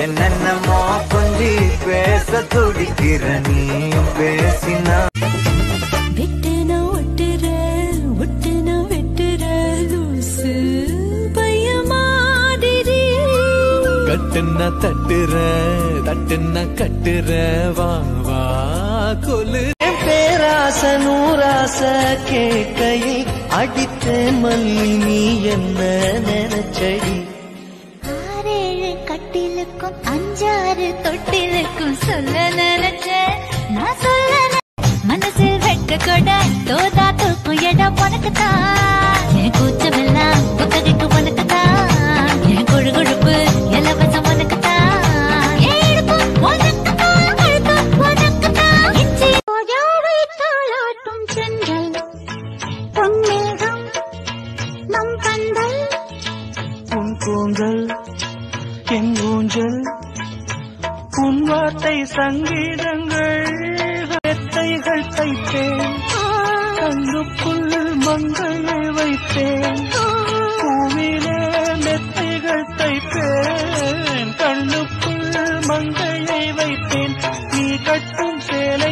என்னென்னமோ கொஞ்சி பேச துடிக்கிற நீ பேசினா வெட்டுனா ஒட்டுற ஒட்டுனா வெட்டுற லூசு பைய மாதிரி கட்டுன்னா தட்டுற தட்டுன்னா கட்டுற வா வா கொலு பேராச நூராச கேட்கையில் அடித்தேன் மல்லி நீ என்ன நினைச்சடி 6 கட்டிலுக்கும் 5 தொட்டிலுக்கும் சொல்ல நினைச்ச நான் சொல்ல மனசில் வெட்ட கொட தோதா தூக்கும் இடம் உனக்குத்தான் என் கூச்சமெல்லாம் புத்தகைக்கு உனக்குத்தான் என் கொழு கொழுப்பு இலவசம் உனக்குத்தான் என் இடுப்பு உனக்குத்தான் அழுத்தம் உனக்குத்தான் இச்சி யாரை தாளாட்டும் சென்றல் பொன்மேகம் நம் கண்டல் உன் கூந்தல் என் ஊஞ்சல் உன் வார்த்தை சங்கீதங்கள் மெத்தைகள் தைத்தேன் கண்ணுக்குள் மங்களை வைத்தேன் பூவிலே மெத்தைகள் தைத்தேன் கண்ணுக்குள் மங்கையை வைத்தேன் நீ கட்டும் சேலை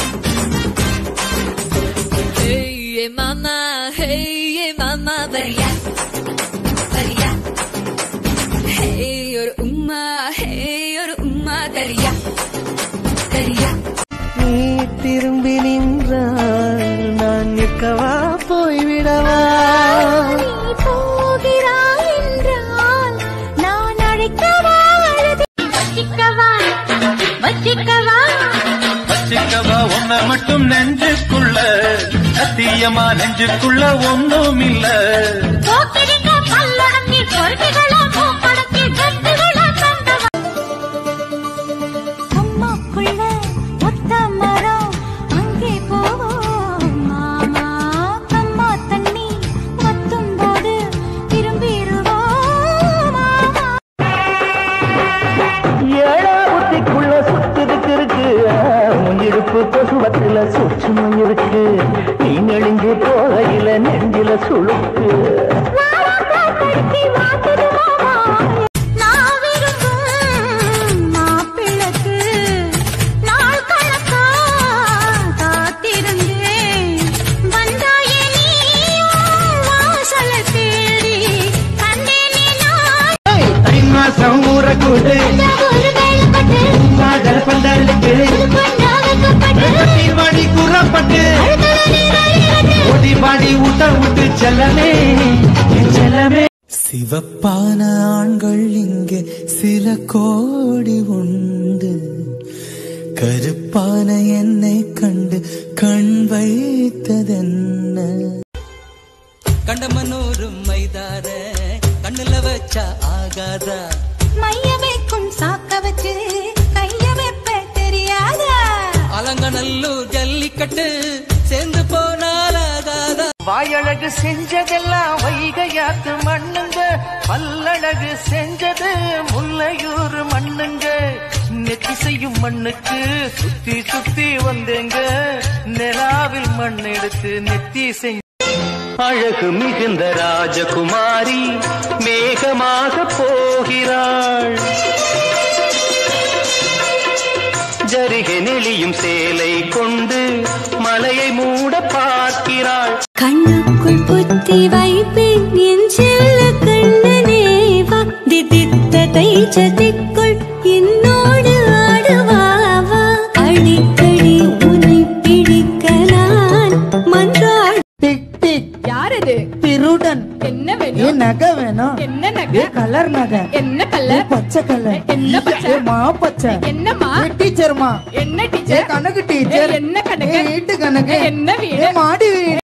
Hey mama, varia, varia. Hey your umma, daria, daria. நீ திரும்பி நின்றால் நான் நிற்கவா போய்விடவா நீ போகிறாய் என்றால் நான் அழைக்கவா வச்சிக்கவா வச்சிக்கவா வச்சிக்கவா ஒன்ன மட்டும் நெஞ்சுக்குள்ள சத்தியமா நெஞ்சுக்குள்ள ஒன்னும் இல்ல போக்கிரிங்க பல்லடங்கி பொறுப்புகளா மூக்கடக்கி கட்டுகளா தந்தவா அம்மாக்குள்ள ஒத்த மரம் அங்கே போவோம் மாமா அம்மா தண்ணி மத்தும் போது திரும்பிடுவோம் மாமா ஏழா புத்திக்குள்ள சுத்துதுக்கு இருக்கு இடுப்பு கொசுவத்துல சூட்சுமம் இருக்கு நீ நெளிஞ்சு போகையில நெஞ்சில சுழுக்கு மாப்பிளக்கு நாள் கணக்கா காத்திருந்தேன் வந்தாயே நீ வாசல தேடி கண்டேனே நான் மாசம் ஊறக்கூடு ஒரு வேலைப்பட்டு காதல் பந்தலுக்கு வாடி கூறப்பட்டு ஓடி பாடி ஊட்ட விட்டு செல்லமே செல்லமே சிவப்பான ஆண்கள் இங்கே சில கோடி உண்டு கருப்பான என்னை கண்டு கண் வைத்ததென்ன கண்டமனூரும் மைதார கண்ணுல வச்சா ஆகாதா மைய வைக்கும் சாக்க வச்சு கைய வைப்ப தெரியாதா அலங்கநல்லூர் ஜல்லிக்கட்டு சேர்ந்து போனாலாகாதா வாயழகு செஞ்சதெல்லாம் வைகையாத்து மண்ணுங்க பல்லழகு செஞ்சது முல்லையூர் மண்ணுங்க நெத்தி செய்யும் மண்ணுக்கு சுத்தி சுத்தி வந்தேங்க நிலாவில் மண் எடுத்து நெத்தி செஞ்ச அழகு மிகுந்த ராஜகுமாரி மேகமாக போகிறாள் ஜரிகை நெளியும் சேலை கொண்டு மலையை மூட பார்க்கிறாள் கண்ணுக்குள் புத்தி வைப்பேன் என் செல்ல கண்ணனேவா திதித்ததை சதிக்குள் என்னோடு ஆடுவாவா அடிக்கடி உன்னை பிடிக்க நான் மன்றாடு டிக் டிக் யாரது? திருடன் என்ன வேணும்? நகை வேணும் என்ன நகை? கலர் நகை என்ன கலர்? பச்சை கலர் என்ன பச்சை? மா பச்சை என்னம்மா? டீச்சர்மா என்ன டீச்சர்? கணக்கு டீச்சர் என்ன கணக்கு? வீட்டு கணக்கு என்ன வீடு? மாடி வீடு